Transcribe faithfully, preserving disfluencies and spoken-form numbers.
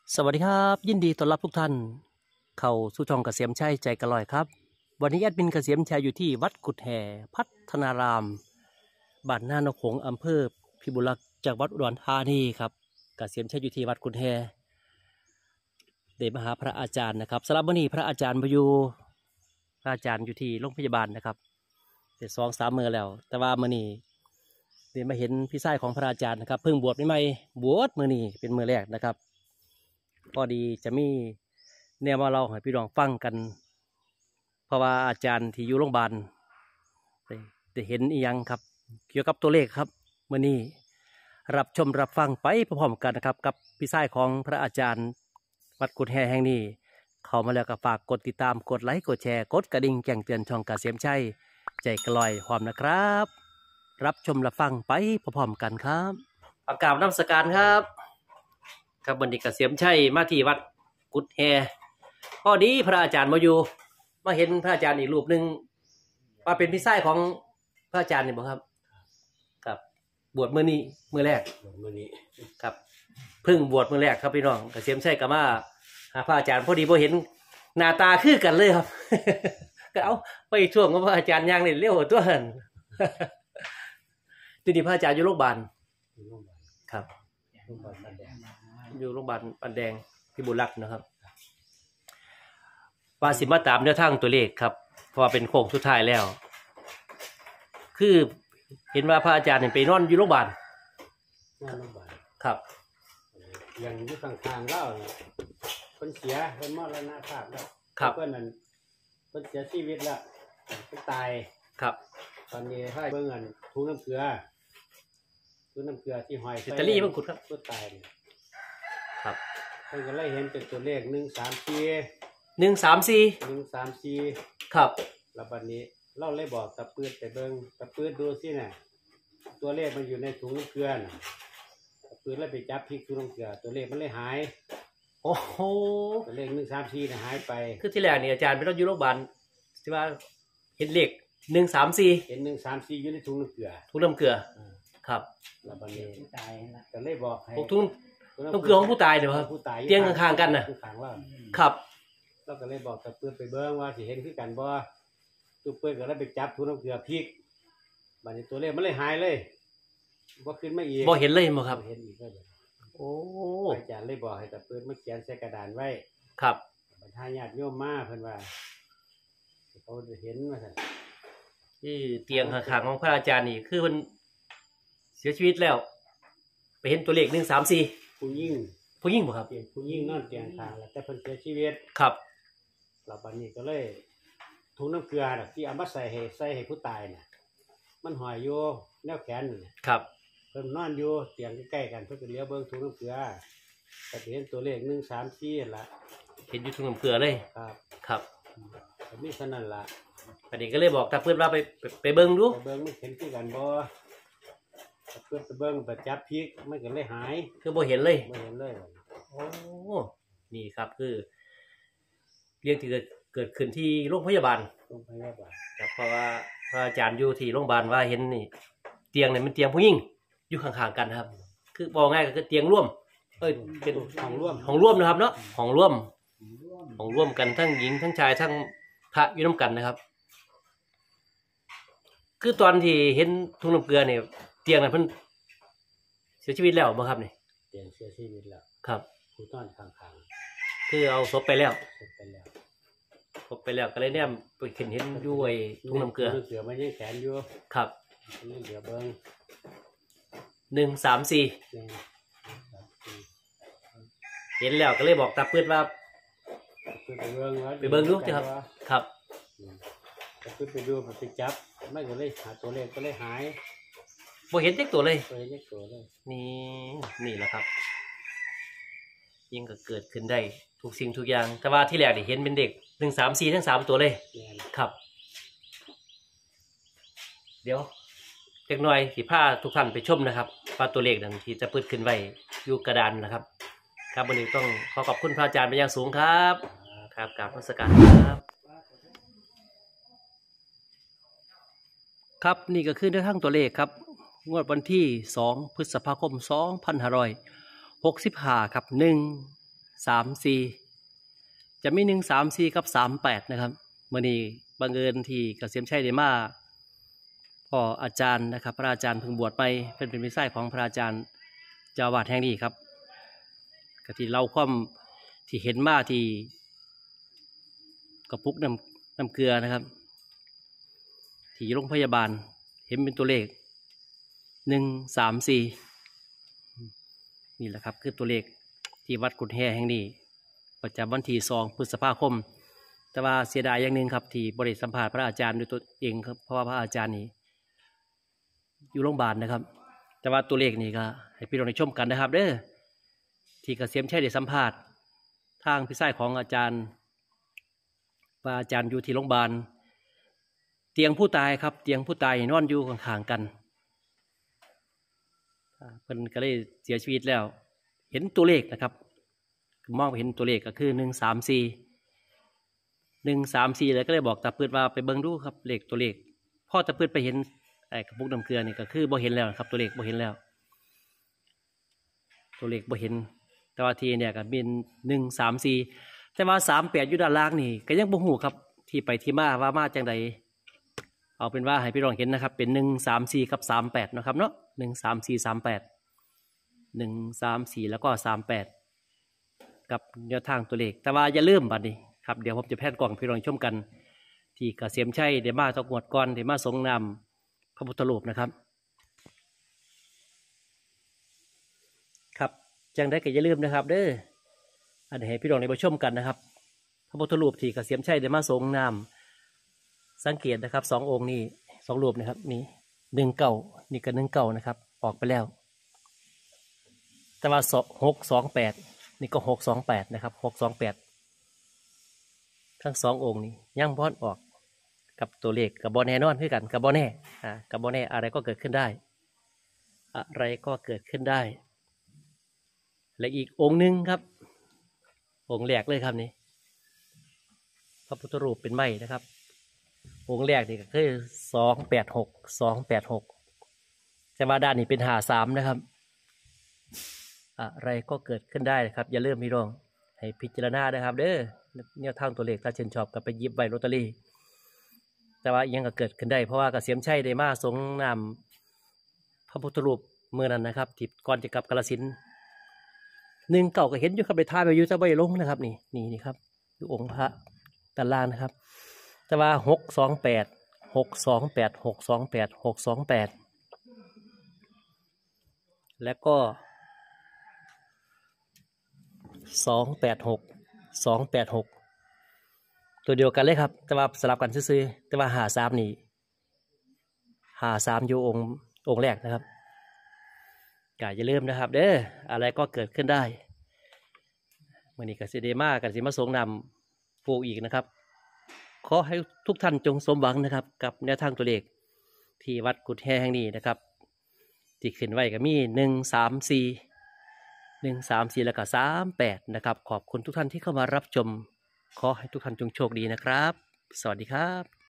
สวัสดีครับยินดีต้อนรับทุกท่านเข้าสู่ช่องเกษมชัยใจกระลอยครับวันนี้แอดมินเกษมชัยอยู่ที่วัดกุฎแห่พัฒนารามบ้านนานกหงส์อำเภอพิบูลรักษ์จังหวัดอุดรธานีครับเกษมชัยอยู่ที่วัดกุฎแห่เดชมหาพระอาจารย์นะครับสำหรับวันนี้พระอาจารย์มาอยู่พระอาจารย์อยู่ที่โรงพยาบาลนะครับเดี๋ยวสองสามมือแล้ว แต่ว่ามื่อนี้เดี๋ยวมาเห็นพี่ชายของพระอาจารย์นะครับเพิ่งบวชใหม่ๆบวชมื่อนี้เป็นมือแรกนะครับพอดีจะมีแนวมาเราให้พี่น้องฟังกันเพราะว่าอาจารย์ที่อยู่โรงพยาบาลได้ได้เห็นอีหยังครับเกี่ยวกับตัวเลขครับมื่อนี้รับชมรับฟังไปพร้อมๆกันนะครับกับพี่ชายของพระอาจารย์วัดกุฎแห่แห่งนี้เข้ามาแล้วก็ฝากกดติดตามกดไลค์กดแชร์กดกระดิ่งแจ้งเตือนช่องเกษมชัยใจกระลอยความนะครับรับชมรับฟังไปพร้อมๆกันครับอากาศนมัสการครับครับวันนี้เกษมชัยมาที่วัดกุฎแห่พอดีพระอาจารย์มาอยู่มาเห็นพระอาจารย์อีกรูปหนึ่งว่าเป็นพี่ชายของพระอาจารย์นี่บ่ครับครับบวชมื้อนี้มื้อแรกมื้อนี้ครับเพิ่งบวชมื้อแรกครับพี่น้องเกษมชัยก็มาหาพระอาจารย์พอดีบ่เห็นหน้าตาคือกันเลยครับ ก็เอาไปช่วงของพระอาจารย์ย่างนี่เร็วตัวหัน ทีนี้พระอาจารย์อยู่โรงพยาบาลครับอยู่โรงพยาบาลปันแดงพิบูลรักษ์นะครับว่าสิมาตามแนวทางตัวเลขครับเพราะว่าเป็นโค้งสุดท้ายแล้วคือเห็นว่าพระอาจารย์ไปนอนอยู่โรงพยาบาลนอนโรงพยาบาลครับยังอยู่ข้างๆเล่าคนเสียคนมรณภาพแล้วครับเพื่อนนั้นคนเสียชีวิตแล้วคนตายครับตอนนี้ให้เบิ่งเงินทุนน้ำเกลือทุนน้ำเกลือที่หอยอิตาลีมังคุดครับคนตายครับเพิ่นก็เลยเห็นเป็นตัวเลขหนึ่งสามสี่หนึ่งสามสี่หนึ่งสามสี่ครับแล้วบัดนี้เราเลยบอกตะปืดไปเบิ่งตะปืดดูสิน่ะตัวเลขมันอยู่ในถุงน้ำเกลือน่ะตะปืดเลยไปจับพริกถุงน้ำเกลือตัวเลขมันเลยหายโอ้โหตัวเลขหนึ่งสามสี่น่ะหายไปคือที่แรกนี่อาจารย์ไปนอนอยู่โรงพยาบาลที่ว่าเห็นเลขหนึ่งสามสี่เห็นหนึ่งสามสี่อยู่ในถุงน้ำเกลือถุงน้ำเกลือครับแล้วบัดนี้ตายนะก็เลยบอกให้ถุงน้ำเกลือของผู้ตายเดี๋ยวครับเตียงข้างๆกันนะครับเราก็เลยบอกตะปืดไปเบิ่งว่าสิเห็นคือกันบ่ตัวเปื้อนก็เลยไปจับถุงน้ำเกลือพริกบัดนี้ตัวเลขมันเลยหายเลยบ่ขึ้นมาอีกบ่เห็นเลยบ่ครับเห็นอีกเลยโอ้อาจารย์เลยบอกให้ตะปืดมาเขียนใส่กระดานไว้ครับบรรดาญาติโยมมาเพิ่นว่าเขาเห็นว่าซั่นที่เตียงข้างๆของพระอาจารย์นี่คือเพิ่นเสียชีวิตแล้วไปเห็นตัวเลขหนึ่งสามสี่ผู้หญิงผู้หญิงบ่ครับผู้หญิงนอนเตียงข้างแล้วแต่เพิ่นเสียชีวิตครับแล้วบัดนี้ก็เลยถุงน้ำเกลือน่ะที่เอามาใส่ให้ใส่ให้ผู้ตายน่ะมันห้อยอยู่แนวแขนนี่ครับเพิ่นนอนอยู่เตียงใกล้ๆกันเพิ่นก็เลี้ยวเบิ่งถุงน้ำเกลือก็เห็นตัวเลขหนึ่งสามสี่นั่นล่ะเห็นอยู่ถุงน้ำเกลือเลยครับครับก็มีเท่านั้นล่ะอันนี้ก็เลยบอกตาเพิ่นว่าไปไปเบิ่งดูไปเบิ่งมันเห็นคือกันบ่เพิ่นไปเบิ่งไปจับพริกมันก็เลยหายคือบ่เห็นเลยบ่เห็นเลยโอ้นี่ครับคือเรื่องที่เกิดเกิดขึ้นที่โรงพยาบาลโรงพยาบาลครับเพราะว่าพระอาจารย์อยู่ที่โรงพยาบาลว่าเห็นนี่เตียงเนี่ยมันเตียงผู้หญิงอยู่ข้างๆกันครับคือบอกง่ายก็คือเตียงร่วมเอ้ยเป็นห้องร่วมห้องร่วมนะครับเนาะห้องร่วมห้องร่วมกันทั้งหญิงทั้งชายทั้งพระอยู่นำกันนะครับคือตอนที่เห็นถุงน้ำเกลือเนี่ยเตียงนั้นเพิ่นเสียชีวิตแล้วบ่ครับนี่เตียงเสียชีวิตแล้วครับผู้นอนข้างๆคือเอาศพไปแล้วศพไปแล้วศพไปแล้วก็เลยเนี่ยไปเห็นเห็นอยู่ไอ้ถุงน้ำเกลือเกลือมันยังแข็งอยู่ครับนี่เหลือเบิ่งหนึ่งสามสี่เห็นแล้วก็เลยบอกตาปืดว่าไปเบิ่งไปเบิ่งดูสิครับครับไปไปดูไปจับไม่ก็เลยหาตัวเลขก็เลยหายบ่เห็นเจ็กตัวเลยบ่เห็นเจ็กตัวเลยนี่นี่แหละครับยิ่งก็เกิดขึ้นได้ทุกสิ่งทุกอย่างแต่ว่าที่แรกนี่เห็นเป็นเด็กหนึ่งสามสี่ทั้งสามตัวเลยครับเดี๋ยวเล็กน้อยสิพาทุกท่านไปชมนะครับว่าตัวเลขนั้นที่จะปืดขึ้นไว้อยู่กระดานนะครับครับวันนี้ต้องขอขอบคุณพระอาจารย์เป็นอย่างสูงครับครับกราบนมัสการครับครับนี่ก็คือในทางตัวเลขครับงวดวันที่สองพฤษภาคมสองพันห้าร้อยหกสิบห้าครับหนึ่งสามสี่จะมีหนึ่งสามสี่กับสามแปดนะครับมื่อนี้บังเอิญที่เกษมชัยได้มาพ่ออาจารย์นะครับพระอาจารย์เพิ่งบวชไปเป็นเป็นพิสัยของพระอาจารย์เจ้าวาดแห่งนี้ครับก็ที่เราความที่เห็นมาที่กระปุกน้ำน้ำเกลือนะครับที่โรงพยาบาลเห็นเป็นตัวเลขหนึ่งสามสี่นี่แหละครับคือตัวเลขที่วัดกุฎแฮแห่งนี้ประจำวันที่สองพฤษภาคมแต่ว่าเสียดายอย่างหนึ่งครับที่บริษัทสัมภาษณ์พระอาจารย์ด้วยตัวเองครับเพราะว่าพระอาจารย์นี่อยู่โรงพยาบาลนะครับแต่ว่าตัวเลขนี่ก็ให้พี่น้องได้ชมกันนะครับเด้อที่เกษมชัยได้สัมภาษณ์ทางพี่ชายของอาจารย์ว่าอาจารย์อยู่ที่โรงพยาบาลเตียงผู้ตายครับเตียงผู้ตายนอนอยู่ข้างๆกันเพิ่นก็เลยเสียชีวิตแล้วเห็นตัวเลขนะครับมองเห็นตัวเลขก็คือหนึ่งสามสี่หนึ่งสามสี่เลยก็เลยบอกตาปืดว่าไปเบิ่งดูครับเลขตัวเลขพ่อตาปืดไปเห็นไอ้กระปุกน้ำเกลือนี่ก็คือบ่เห็นแล้วครับตัวเลขบ่เห็นแล้วตัวเลขบ่เห็นแต่ว่าทีเนี่ยก็เป็นหนึ่งสามสี่แต่ว่าสามแปดอยู่ด้านล่างนี่ก็ยังบ่ฮู้ครับที่ไปที่มาว่ามาจังใดเอาเป็นว่าให้พี่น้องเห็นนะครับเป็นหนึ่งสามสี่กับสามแปดนะครับเนาะหนึ่งสามสี่สามแปดหนึ่งสามสี่แล้วก็สามแปดกับแนวทางตัวเลขแต่ว่าอย่าลืมบัดนี้ครับเดี๋ยวผมจะแพนกล่องพี่น้องชมกันที่เกษมชัยเดมาตะกวดก่อนเดมาสงนามพระพุทธรูปนะครับครับจังได้ก็อย่าลืมนะครับเด้ออันนี้ให้พี่น้องได้มาชมกันนะครับพระพุทธรูปที่เกษมชัยเดมาสงนามสังเกตนะครับสององค์นี้สองรูปนะครับนี่หนึ่งเก่านี่ก็หนึ่งเก่านะครับออกไปแล้วแต่ว่าหกสองแปดนี่ก็หกสองแปดนะครับหกสองแปดทั้งสององค์นี้ยังพอดออกกับตัวเลขกับบอแน่นอนคือกันกับบอแน่อ่ากับบอแน่อะไรก็เกิดขึ้นได้อะไรก็เกิดขึ้นได้และอีกองค์หนึ่งครับองค์แรกเลยครับนี่พระพุทธรูปเป็นไม้นะครับองค์แรกนี่ก็คือสองแปดหกสองแปดหกแต่ว่าด้านนี้เป็นหาสามนะครับอะไรก็เกิดขึ้นได้ครับอย่าลืมพี่น้องให้พิจารณานะครับเด้อเนี่ยทางตัวเลขถ้าเช่นชอบก็ไปหยิบใบลอตเตอรี่แต่ว่ายังก็เกิดขึ้นได้เพราะว่าเกษมชัยได้มาสงนามพระพุทธรูปเมื่อนั้นนะครับที่ก่อนจะกลับกาฬสินธุ์หนึ่งเก่าก็เห็นอยู่ครับไปท่าไปอยู่จะใบลงนะครับนี่นี่นี่ครับดูองค์พระด้านล่างนะครับแต่ว่าหกสองแปดหกสองแปดหกสองแปดหกสองแปดแล้วก็สองแปดหกสองแปดหกตัวเดียวกันเลยครับแต่ว่าสลับกันซื้อแต่ว่าหาสามนี่หาสามอยู่องค์องค์แรกนะครับอย่าลืมนะครับเด้ออะไรก็เกิดขึ้นได้เมื่อนี้กับซีเดมากับซีมาสงนำปูอีกนะครับขอให้ทุกท่านจงสมหวังนะครับกับแนวทางตัวเลขที่วัดกุฎแฮแห่งนี้นะครับที่ขึ้นไว้ก็มีหนึ่งสามสี่หนึ่งสามสี่แล้วก็สามแปดนะครับขอบคุณทุกท่านที่เข้ามารับชมขอให้ทุกท่านจงโชคดีนะครับสวัสดีครับ